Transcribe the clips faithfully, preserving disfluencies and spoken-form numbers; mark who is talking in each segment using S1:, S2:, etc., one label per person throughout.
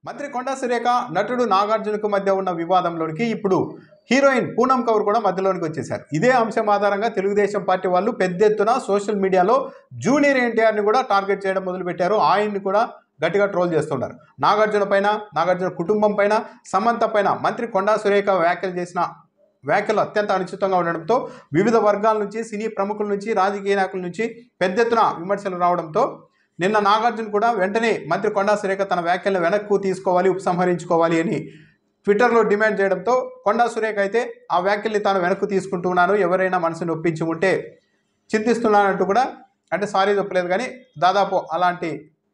S1: మంత్రి కొండా సురేఖ నటుడు నాగార్జునకు మధ్య ఉన్న వివాదంలోనికి ఇప్పుడు హీరోయిన్ పూనమ్ కౌర్ కూడా మధ్యలోనికి వచ్చేశారు. ఇదే అంశం ఆధారంగా తెలుగుదేశం పార్టీ వాళ్ళు పెద్ద ఎత్తున సోషల్ మీడియాలో జూనియర్ ఎన్టీఆర్ని కూడా టార్గెట్ చేయడం మొదలుపెట్టారు. ఆయన్ని కూడా గట్టిగా ట్రోల్ చేస్తున్నారు. నాగార్జున పైన, నాగార్జున కుటుంబం పైన, సమంత పైన మంత్రి కొండా సురేఖ వ్యాఖ్యలు చేసిన వ్యాఖ్యలు అత్యంత అనుచితంగా ఉండడంతో వివిధ వర్గాల నుంచి, సినీ ప్రముఖుల నుంచి, రాజకీయ నాయకుల నుంచి పెద్ద ఎత్తున విమర్శలు రావడంతో నిన్న నాగార్జున కూడా వెంటనే మంత్రి కొండా సురేఖ తన వ్యాఖ్యలను వెనక్కు తీసుకోవాలి, ఉపసంహరించుకోవాలి అని ట్విట్టర్లో డిమాండ్ చేయడంతో కొండా సురేఖ అయితే ఆ వ్యాఖ్యల్ని తాను వెనక్కు తీసుకుంటున్నాను, ఎవరైనా మనసుని ఒప్పించి ఉంటే చింతిస్తున్నానంటూ కూడా, అంటే సారీ చెప్పలేదు కానీ దాదాపు అలాంటి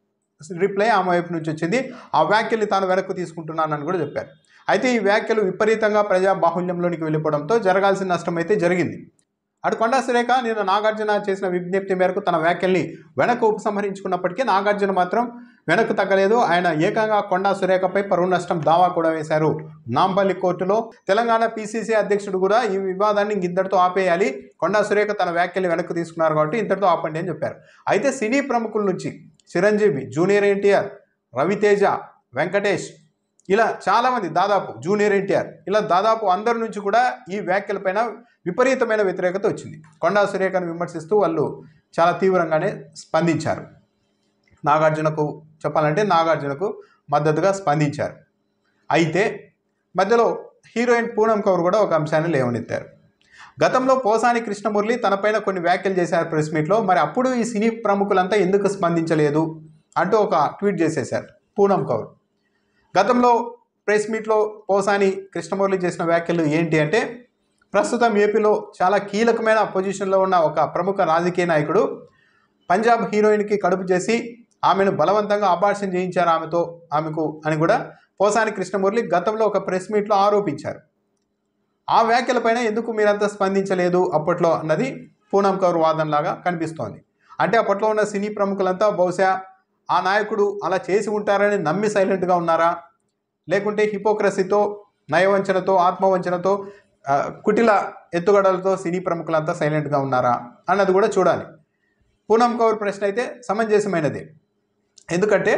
S1: రిప్లై ఆమె వైపు నుంచి వచ్చింది. ఆ వ్యాఖ్యల్ని తాను వెనక్కు తీసుకుంటున్నానని కూడా చెప్పారు. అయితే ఈ వ్యాఖ్యలు విపరీతంగా ప్రజా బాహుళ్యంలోనికి వెళ్ళిపోవడంతో జరగాల్సిన నష్టం అయితే జరిగింది. అటు కొండా సురేఖ నిన్న నాగార్జున చేసిన విజ్ఞప్తి మేరకు తన వ్యాఖ్యల్ని వెనక్కు ఉపసంహరించుకున్నప్పటికీ నాగార్జున మాత్రం వెనక్కు తగ్గలేదు. ఆయన ఏకంగా కొండా సురేఖపై పరువు నష్టం దావా కూడా వేశారు నాంపల్లి కోర్టులో. తెలంగాణ పీసీసీ అధ్యక్షుడు కూడా ఈ వివాదాన్ని ఇంతటితో ఆపేయాలి, కొండా సురేఖ తన వ్యాఖ్యల్ని వెనక్కు తీసుకున్నారు కాబట్టి ఇంతటితో ఆపండి అని చెప్పారు. అయితే సినీ ప్రముఖుల నుంచి చిరంజీవి, జూనియర్ ఎన్టీఆర్, రవితేజ, వెంకటేష్, ఇలా చాలామంది, దాదాపు జూనియర్ ఎన్టీఆర్, ఇలా దాదాపు అందరి నుంచి కూడా ఈ వ్యాఖ్యలపైన విపరీతమైన వ్యతిరేకత వచ్చింది. కొండా సురేఖను విమర్శిస్తూ వాళ్ళు చాలా తీవ్రంగానే స్పందించారు. నాగార్జునకు చెప్పాలంటే నాగార్జునకు మద్దతుగా స్పందించారు. అయితే మధ్యలో హీరోయిన్ పూనమ్ కౌర్ కూడా ఒక అంశాన్ని లేవనెత్తారు. గతంలో పోసాని కృష్ణమురళి తనపైన కొన్ని వ్యాఖ్యలు చేశారు ప్రెస్ మీట్లో, మరి అప్పుడు ఈ సినీ ప్రముఖులంతా ఎందుకు స్పందించలేదు అంటూ ఒక ట్వీట్ చేసేశారు పూనమ్ కౌర్. గతంలో ప్రెస్ మీట్లో పోసాని కృష్ణమురళి చేసిన వ్యాఖ్యలు ఏంటి అంటే, ప్రస్తుతం ఏపీలో చాలా కీలకమైన పొజిషన్లో ఉన్న ఒక ప్రముఖ రాజకీయ నాయకుడు పంజాబ్ హీరోయిన్కి కడుపు చేసి ఆమెను బలవంతంగా అబార్షన్ చేయించారు ఆమెతో ఆమెకు అని కూడా పోసాని కృష్ణమురళి గతంలో ఒక ప్రెస్ మీట్లో ఆరోపించారు. ఆ వ్యాఖ్యలపైన ఎందుకు మీరంతా స్పందించలేదు అప్పట్లో అన్నది పూనమ్ కౌర్ వాదనలాగా కనిపిస్తోంది. అంటే అప్పట్లో ఉన్న సినీ ప్రముఖులంతా బహుశా ఆ నాయకుడు అలా చేసి ఉంటారని నమ్మి సైలెంట్గా ఉన్నారా, లేకుంటే హిపోక్రసీతో, నయవంచనతో, ఆత్మవంచనతో, కుటిల ఎత్తుగడలతో సినీ ప్రముఖులంతా సైలెంట్గా ఉన్నారా అన్నది కూడా చూడాలి. పూనమ్ కౌర్ ప్రశ్న అయితే సమంజసమైనదే. ఎందుకంటే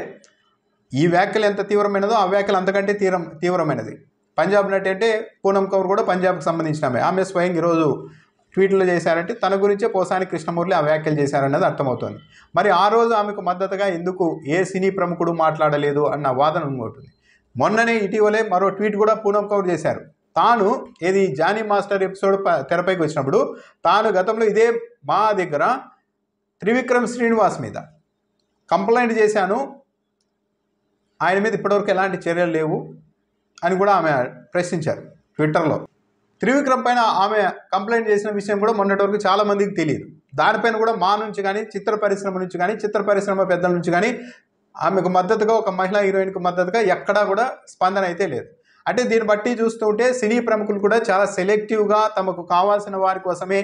S1: ఈ వ్యాఖ్యలు ఎంత తీవ్రమైనదో ఆ వ్యాఖ్యలు అంతకంటే తీవ్రం తీవ్రమైనది. పంజాబ్ నటి అంటే పూనమ్ కౌర్ కూడా పంజాబ్కి సంబంధించిన ఆమె ఆమె స్వయం ఈరోజు ట్వీట్లు చేశారంటే తన గురించే పోసాని కృష్ణమురళి ఆ వ్యాఖ్యలు చేశారన్నది అర్థమవుతుంది. మరి ఆ రోజు ఆమెకు మద్దతుగా ఎందుకు ఏ సినీ ప్రముఖుడు మాట్లాడలేదు అన్న వాదన ఉంటుంది. మొన్ననే ఇటీవలే మరో ట్వీట్ కూడా పూనమ్ కౌర్ చేశారు. తాను ఏది జానీ మాస్టర్ ఎపిసోడ్ తెరపైకి వచ్చినప్పుడు తాను గతంలో ఇదే మా దగ్గర త్రివిక్రమ్ శ్రీనివాస్ మీద కంప్లైంట్ చేశాను, ఆయన మీద ఇప్పటివరకు ఎలాంటి చర్యలు లేవు అని కూడా ఆమె ప్రశ్నించారు ట్విట్టర్లో. త్రివిక్రమ్ పైన ఆమె కంప్లైంట్ చేసిన విషయం కూడా మొన్నటి వరకు చాలామందికి తెలియదు. దానిపైన కూడా మా నుంచి కానీ, చిత్ర పరిశ్రమ నుంచి కానీ, చిత్ర పరిశ్రమ పెద్దల నుంచి కానీ ఆమెకు మద్దతుగా, ఒక మహిళా హీరోయిన్కు మద్దతుగా ఎక్కడా కూడా స్పందన అయితే లేదు. అంటే దీన్ని బట్టి చూస్తుంటే సినీ ప్రముఖులు కూడా చాలా సెలెక్టివ్గా తమకు కావాల్సిన వారి కోసమే,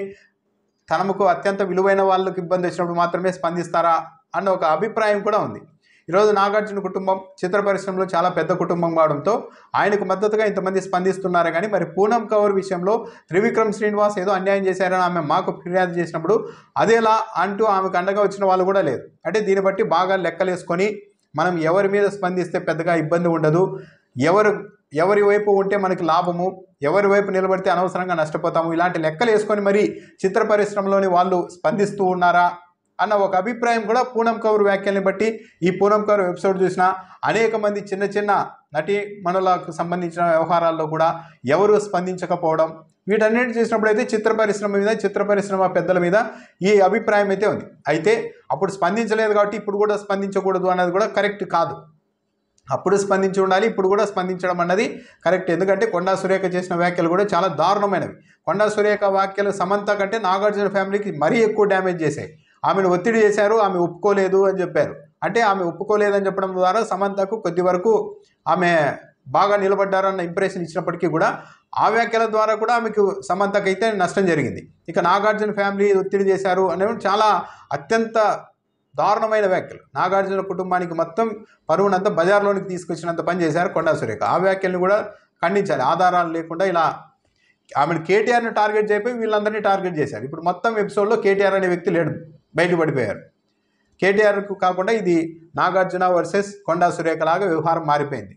S1: తమకు అత్యంత విలువైన వాళ్ళకి ఇబ్బంది వచ్చినప్పుడు మాత్రమే స్పందిస్తారా అన్న ఒక అభిప్రాయం కూడా ఉంది. ఈరోజు నాగార్జున కుటుంబం చిత్ర పరిశ్రమలో చాలా పెద్ద కుటుంబం కావడంతో ఆయనకు మద్దతుగా ఇంతమంది స్పందిస్తున్నారు. కానీ మరి పూనమ్ కౌర్ విషయంలో త్రివిక్రమ్ శ్రీనివాస్ ఏదో అన్యాయం చేశారని ఆమె మాకు ఫిర్యాదు చేసినప్పుడు అదేలా అంటూ ఆమెకు అండగా వచ్చిన వాళ్ళు కూడా లేదు. అంటే దీన్ని బట్టి బాగా లెక్కలేసుకొని మనం ఎవరి మీద స్పందిస్తే పెద్దగా ఇబ్బంది ఉండదు, ఎవరు ఎవరి వైపు ఉంటే మనకి లాభము, ఎవరి వైపు నిలబడితే అనవసరంగా నష్టపోతాము, ఇలాంటి లెక్కలు వేసుకొని మరి చిత్ర పరిశ్రమలోని వాళ్ళు స్పందిస్తూ ఉన్నారా అన్న ఒక అభిప్రాయం కూడా పూనమ్ కౌర్ వ్యాఖ్యల్ని బట్టి, ఈ పూనమ్ కౌర్ ఎపిసోడ్ చూసిన అనేక మంది చిన్న చిన్న నటి మనులకు సంబంధించిన వ్యవహారాల్లో కూడా ఎవరు స్పందించకపోవడం, వీటన్నిటి చూసినప్పుడు అయితే చిత్ర పరిశ్రమ మీద, చిత్ర పరిశ్రమ పెద్దల మీద ఈ అభిప్రాయం అయితే ఉంది. అయితే అప్పుడు స్పందించలేదు కాబట్టి ఇప్పుడు కూడా స్పందించకూడదు అన్నది కూడా కరెక్ట్ కాదు. అప్పుడు స్పందించి ఉండాలి, ఇప్పుడు కూడా స్పందించడం అన్నది కరెక్ట్. ఎందుకంటే కొండా సురేఖ చేసిన వ్యాఖ్యలు కూడా చాలా దారుణమైనవి. కొండా సురేఖ వ్యాఖ్యలు సమంత కంటే నాగార్జున ఫ్యామిలీకి మరీ ఎక్కువ డ్యామేజ్ చేశాయి. ఆమెను ఒత్తిడి చేశారు, ఆమె ఒప్పుకోలేదు అని చెప్పారు. అంటే ఆమె ఒప్పుకోలేదని చెప్పడం ద్వారా సమంతకు కొద్ది వరకు ఆమె బాగా నిలబడ్డారన్న ఇంప్రెషన్ ఇచ్చినప్పటికీ కూడా ఆ వ్యాఖ్యల ద్వారా కూడా ఆమెకు సమంతకైతే నష్టం జరిగింది. ఇక నాగార్జున ఫ్యామిలీ ఒత్తిడి చేశారు అనేవి చాలా అత్యంత దారుణమైన వ్యాఖ్యలు. నాగార్జున కుటుంబానికి మొత్తం పరువునంతా బజార్లోనికి తీసుకొచ్చినంత పని చేశారు కొండా సురేఖ. ఆ వ్యాఖ్యలను కూడా ఖండించాలి. ఆధారాలు లేకుండా ఇలా ఆమెను కేటీఆర్ని టార్గెట్ చేయపోయి వీళ్ళందరినీ టార్గెట్ చేశారు. ఇప్పుడు మొత్తం ఎపిసోడ్లో కేటీఆర్ అనే వ్యక్తి లేడు, బయటపడిపోయారు. కేటీఆర్కు కాకుండా ఇది నాగార్జున వర్సెస్ కొండా సురేఖ లాగా వ్యవహారం మారిపోయింది.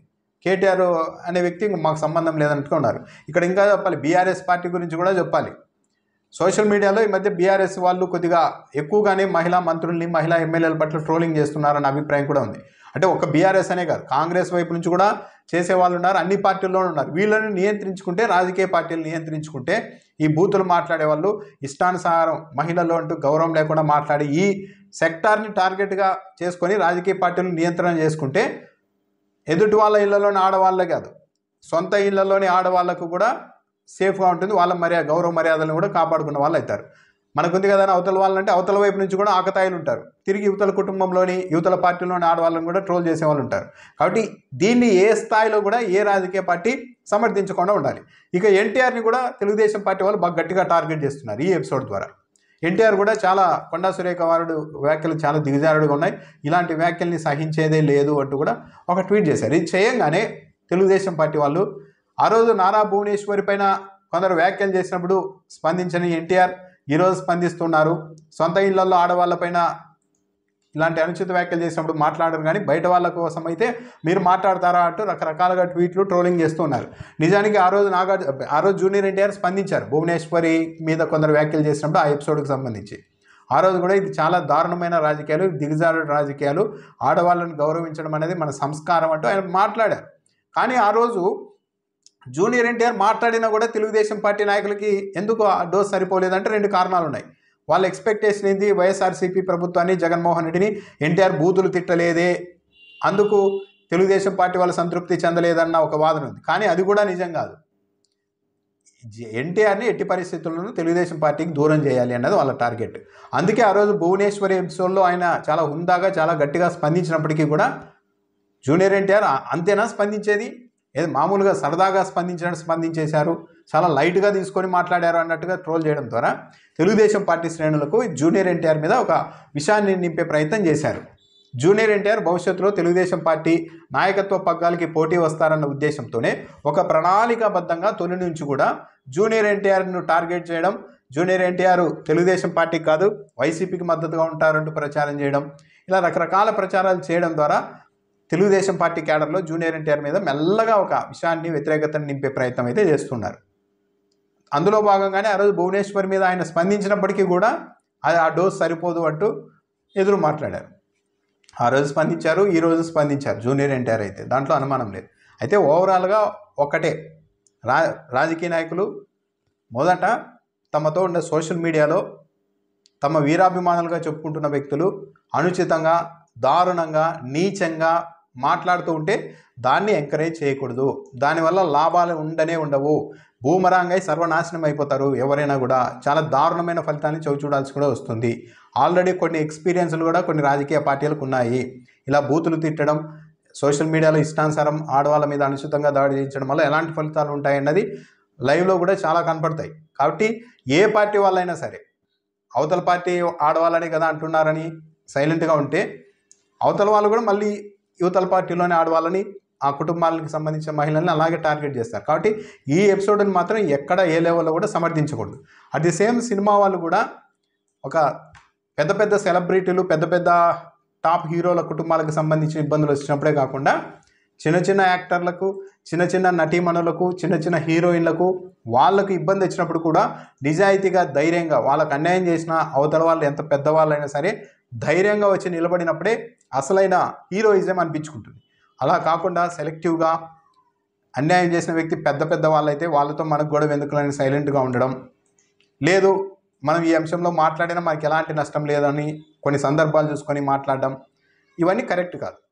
S1: కేటీఆర్ అనే వ్యక్తి మాకు సంబంధం లేదన్నట్టుగా ఉన్నారు. ఇక్కడ ఇంకా చెప్పాలి, బీఆర్ఎస్ పార్టీ గురించి కూడా చెప్పాలి. సోషల్ మీడియాలో ఈ మధ్య బీఆర్ఎస్ వాళ్ళు కొద్దిగా ఎక్కువగానే మహిళా మంత్రుల్ని మహిళా ఎమ్మెల్యేల పట్ల ట్రోలింగ్ చేస్తున్నారన్న అభిప్రాయం కూడా ఉంది. అంటే ఒక బీఆర్ఎస్ అనే కాదు, కాంగ్రెస్ వైపు నుంచి కూడా చేసేవాళ్ళు ఉన్నారు, అన్ని పార్టీల్లోనూ ఉన్నారు. వీళ్ళని నియంత్రించుకుంటే, రాజకీయ పార్టీలు నియంత్రించుకుంటే ఈ బూతులు మాట్లాడే వాళ్ళు ఇష్టానుసారం మహిళలు అంటూ గౌరవం లేకుండా మాట్లాడి ఈ సెక్టార్ని టార్గెట్గా చేసుకొని రాజకీయ పార్టీలను నియంత్రణ చేసుకుంటే ఎదుటి వాళ్ళ ఇళ్లలోని ఆడవాళ్ళే కాదు, సొంత ఇళ్లలోని ఆడవాళ్లకు కూడా సేఫ్గా ఉంటుంది. వాళ్ళ మర్యాద గౌరవ మర్యాదలను కూడా కాపాడుకున్న వాళ్ళు అవుతారు. మనకుంది కదా అవతల వాళ్ళంటే అవతల వైపు నుంచి కూడా ఆకతాయిలు ఉంటారు, తిరిగి యువతల కుటుంబంలోని యువతల పార్టీలోని ఆడవాళ్ళని కూడా ట్రోల్ చేసే వాళ్ళు ఉంటారు. కాబట్టి దీన్ని ఏ స్థాయిలో కూడా ఏ రాజకీయ పార్టీ సమర్థించకుండా ఉండాలి. ఇక ఎన్టీఆర్ని కూడా తెలుగుదేశం పార్టీ వాళ్ళు బాగా గట్టిగా టార్గెట్ చేస్తున్నారు ఈ ఎపిసోడ్ ద్వారా. ఎన్టీఆర్ కూడా చాలా కొండా సురేఖ వారుడు వ్యాఖ్యలు చాలా దిగజారుడుగా ఉన్నాయి, ఇలాంటి వ్యాఖ్యల్ని సహించేదే లేదు అంటూ కూడా ఒక ట్వీట్ చేశారు. ఇది చేయంగానే తెలుగుదేశం పార్టీ వాళ్ళు ఆ రోజు నారా భువనేశ్వరి పైన కొందరు వ్యాఖ్యలు చేసినప్పుడు స్పందించని ఎన్టీఆర్ ఈరోజు స్పందిస్తున్నారు. సొంత ఇళ్లలో ఆడవాళ్ళపైన ఇలాంటి అనుచిత వ్యాఖ్యలు చేసినప్పుడు మాట్లాడరు, కానీ బయట వాళ్ళ కోసం అయితే మీరు మాట్లాడతారా అంటూ రకరకాలుగా ట్వీట్లు ట్రోలింగ్ చేస్తున్నారు. నిజానికి ఆ రోజు నాగార్జున ఆ రోజు జూనియర్ ఎన్టీఆర్ స్పందించారు భువనేశ్వరి మీద కొందరు వ్యాఖ్యలు చేసినప్పుడు ఆ ఎపిసోడ్కి సంబంధించి. ఆ రోజు కూడా ఇది చాలా దారుణమైన రాజకీయాలు, దిగజారుడు రాజకీయాలు, ఆడవాళ్ళని గౌరవించడం అనేది మన సంస్కారం అంటూ ఆయన మాట్లాడారు. కానీ ఆ రోజు జూనియర్ ఎన్టీఆర్ మాట్లాడినా కూడా తెలుగుదేశం పార్టీ నాయకులకి ఎందుకు ఆ డోస్ సరిపోలేదంటే రెండు కారణాలు ఉన్నాయి. వాళ్ళ ఎక్స్పెక్టేషన్ ఏంది, వైఎస్ఆర్సీపీ ప్రభుత్వాన్ని జగన్మోహన్ రెడ్డిని ఎన్టీఆర్ బూతులు తిట్టలేదే, అందుకు తెలుగుదేశం పార్టీ వాళ్ళ సంతృప్తి చెందలేదన్న ఒక వాదన ఉంది. కానీ అది కూడా నిజం కాదు. ఎన్టీఆర్ని ఎట్టి పరిస్థితుల్లోనూ తెలుగుదేశం పార్టీకి దూరం చేయాలి అన్నది వాళ్ళ టార్గెట్. అందుకే ఆ రోజు భువనేశ్వరి ఎపిసోడ్లో ఆయన చాలా హుందాగా చాలా గట్టిగా స్పందించినప్పటికీ కూడా జూనియర్ ఎన్టీఆర్ అంతేనా స్పందించేది, ఏది మామూలుగా సరదాగా స్పందించినట్టు స్పందించేశారు, చాలా లైట్గా తీసుకొని మాట్లాడారు అన్నట్టుగా ట్రోల్ చేయడం ద్వారా తెలుగుదేశం పార్టీ శ్రేణులకు జూనియర్ ఎన్టీఆర్ మీద ఒక విషయాన్ని నింపే ప్రయత్నం చేశారు. జూనియర్ ఎన్టీఆర్ భవిష్యత్తులో తెలుగుదేశం పార్టీ నాయకత్వ పగ్గాలకి పోటీ వస్తారన్న ఉద్దేశంతోనే ఒక ప్రణాళికాబద్ధంగా తొలి నుంచి కూడా జూనియర్ ఎన్టీఆర్ను టార్గెట్ చేయడం, జూనియర్ ఎన్టీఆర్ తెలుగుదేశం పార్టీకి కాదు వైసీపీకి మద్దతుగా ఉంటారంటూ ప్రచారం చేయడం, ఇలా రకరకాల ప్రచారాలు చేయడం ద్వారా తెలుగుదేశం పార్టీ క్యాడర్లో జూనియర్ ఎన్టీఆర్ మీద మెల్లగా ఒక విషయాన్ని వ్యతిరేకతను నింపే ప్రయత్నం అయితే చేస్తున్నారు. అందులో భాగంగానే ఆ రోజు భువనేశ్వర్ మీద ఆయన స్పందించినప్పటికీ కూడా అది ఆ డోస్ సరిపోదు అంటూ ఎదురు మాట్లాడారు. ఆ రోజు స్పందించారు, ఈ రోజు స్పందించారు జూనియర్ ఎన్టీఆర్ అయితే, దాంట్లో అనుమానం లేదు. అయితే ఓవరాల్గా ఒకటే, రా రాజకీయ నాయకులు మొదట తమతో ఉన్న సోషల్ మీడియాలో తమ వీరాభిమానులుగా చెప్పుకుంటున్న వ్యక్తులు అనుచితంగా, దారుణంగా, నీచంగా మాట్లాడుతూ ఉంటే దాన్ని ఎంకరేజ్ చేయకూడదు. దానివల్ల లాభాలు ఉండనే ఉండవు, భూమరాంగై సర్వనాశనం అయిపోతారు. ఎవరైనా కూడా చాలా దారుణమైన ఫలితాన్ని చవి చూడాల్సి కూడా వస్తుంది. ఆల్రెడీ కొన్ని ఎక్స్పీరియన్స్లు కూడా కొన్ని రాజకీయ పార్టీలకు ఉన్నాయి. ఇలా బూతులు తిట్టడం, సోషల్ మీడియాలో ఇష్టానుసారం ఆడవాళ్ళ మీద అనుచితంగా దాడి చేయించడం వల్ల ఎలాంటి ఫలితాలు ఉంటాయన్నది లైవ్లో కూడా చాలా కనపడతాయి. కాబట్టి ఏ పార్టీ వాళ్ళైనా సరే అవతల పార్టీ ఆడవాళ్ళని కదా అంటున్నారని సైలెంట్గా ఉంటే అవతల వాళ్ళు కూడా మళ్ళీ యువతల పార్టీలోనే ఆడవాళ్ళని, ఆ కుటుంబాలకు సంబంధించిన మహిళల్ని అలాగే టార్గెట్ చేస్తారు. కాబట్టి ఈ ఎపిసోడ్ని మాత్రం ఎక్కడ ఏ లెవెల్లో కూడా సమర్థించకూడదు. అట్ ది సేమ్ సినిమా వాళ్ళు కూడా ఒక పెద్ద పెద్ద సెలబ్రిటీలు, పెద్ద పెద్ద టాప్ హీరోల కుటుంబాలకు సంబంధించిన ఇబ్బందులు వచ్చినప్పుడే కాకుండా చిన్న చిన్న యాక్టర్లకు, చిన్న చిన్న నటీమణులకు, చిన్న చిన్న హీరోయిన్లకు వాళ్ళకు ఇబ్బంది వచ్చినప్పుడు కూడా నిజాయితీగా, ధైర్యంగా, వాళ్ళకు అన్యాయం చేసిన అవతల వాళ్ళు ఎంత పెద్దవాళ్ళైనా సరే ధైర్యంగా వచ్చి నిలబడినప్పుడే అసలైన హీరోయిజం అనిపించుకుంటుంది. అలా కాకుండా సెలెక్టివ్గా అన్యాయం చేసిన వ్యక్తి పెద్ద పెద్ద వాళ్ళైతే వాళ్ళతో మనకు గొడవ ఎందుకులని సైలెంట్గా ఉండడం, లేదు మనం ఈ అంశంలో మాట్లాడినా మనకి ఎలాంటి నష్టం లేదని కొన్ని సందర్భాలు చూసుకొని మాట్లాడడం, ఇవన్నీ కరెక్ట్ కాదు.